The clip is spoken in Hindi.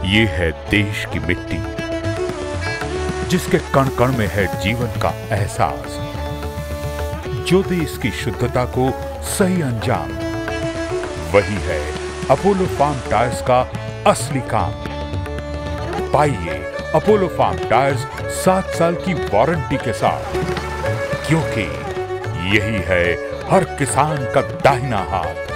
ये है देश की मिट्टी, जिसके कण कण में है जीवन का एहसास, जो देश की शुद्धता को सही अंजाम। वही है अपोलो फार्म टायर्स का असली काम। पाइए अपोलो फार्म टायर्स 7 साल की वारंटी के साथ, क्योंकि यही है हर किसान का दाहिना हाथ।